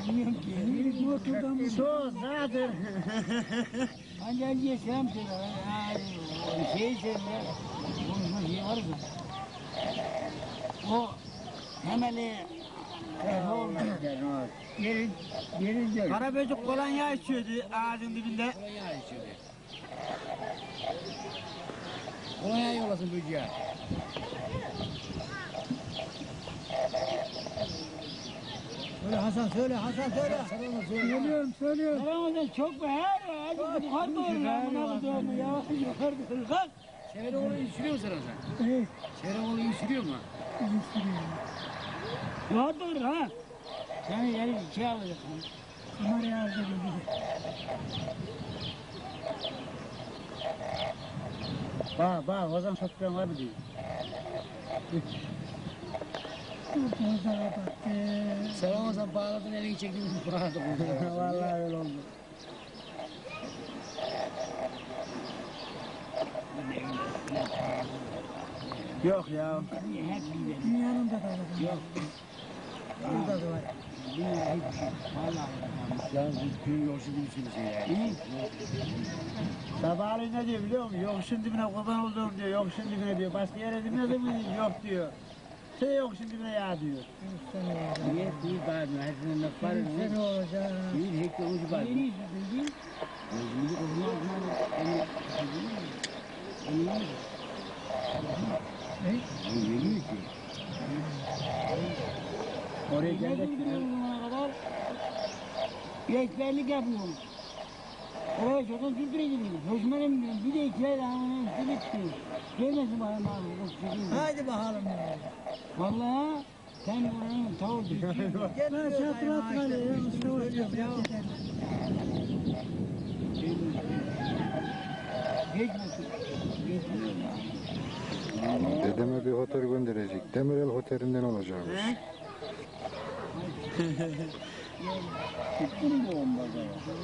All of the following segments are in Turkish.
Bilmiyorum ki. Bir oturdan Soğuk zaten. Ancak yesem şey sevme. Konuşma şey varsa. O hemeli Yeri Karaböcek kolonya içiyordu ağacın dibinde. Kolonya içiyordu. Kolonya yollasın böceğe. Söyle Hasan söyle Hasan söyle. Söylüyorum. Ramazan çok be her acı yukarı doğru lan buna ya yukarı doğru kalk. Şehreoğlu'yu sürüyor musun sen? Evet. Şehreoğlu'yu sürüyor mu? Yukarı doğru ha. Sen yeri şey alacaksın. Kameraya alacaksın. Bak o zaman sokturan var mı diyor. Sen o zaman bağladın elini çektin bağladın. Vallahi öyle oldu. Yok ya. Dünyanın da bağladın. Yok. Burada da var. Dünya hiçbir şey. Vallahi. Ya bu köyün yoksu bir sürü şey yani. Sabahleyin ne diyor biliyor musun? Yokuşun dibine kurban olduğum diyor. Yokuşun dibine diyor. Başka yere dinledin mi? Yok diyor. Şey yokuşun dibine ya diyor. Niye değil bari? Hepsinin laf var. Sen olacak. Bir hektar ucu var. Yeni yüzüldün. Yüzüldü olmaz mı? Ne? Yeni ki. Oraya geldik. Rehberlik yapıyorum. Oraya çok kültüre gidiyorum. Hoşmanım bir de içeri anlamam. Bir bitti. Gelmesin bana abi. Hadi bakalım. Vallahi sen buranın tavuğu düştün. Ben çatıratma ya. Geçmesin. Geçmiyor ya. Dedeme bir otel gönderecek. Demirel Oteli'nden olacakmış. Tuttum mu olmadı?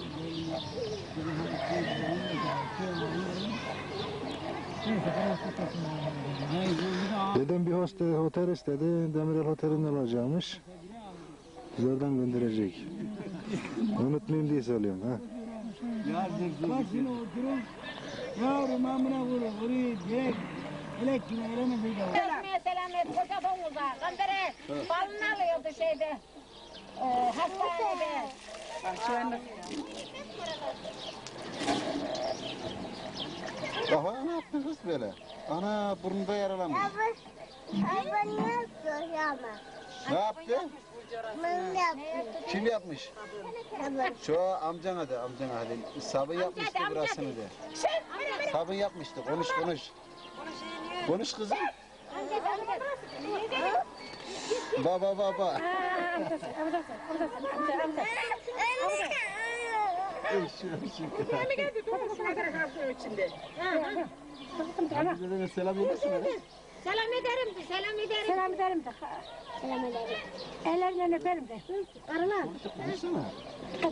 Dedem bir otel istedi. Demirel Oteli'nden olacakmış. Biz oradan gönderecek. Unutmayayım diye söylüyorum ha. Başını oturun. Yavrum amına vurun. Vuruyor. Direkt. Elektriğine veremedi. Selam et. Koca domuza. Kandere. Balını alıyordu şeyde. Hastanede. Aha ne yaptın kız böyle? Ana burnunda yaralanmış. Hayvan yapıyor ama. Ne yaptı? Ben yaptım. Kim yapmış? Şu amcan hadi sabun yapmıştı burasını de. Sabun yapmıştı. Konuş. Konuş kızım. Baba. Bize selam edersin. Selam ederim de. Selam ederim. Ellerinden öperim de. Konuşsana.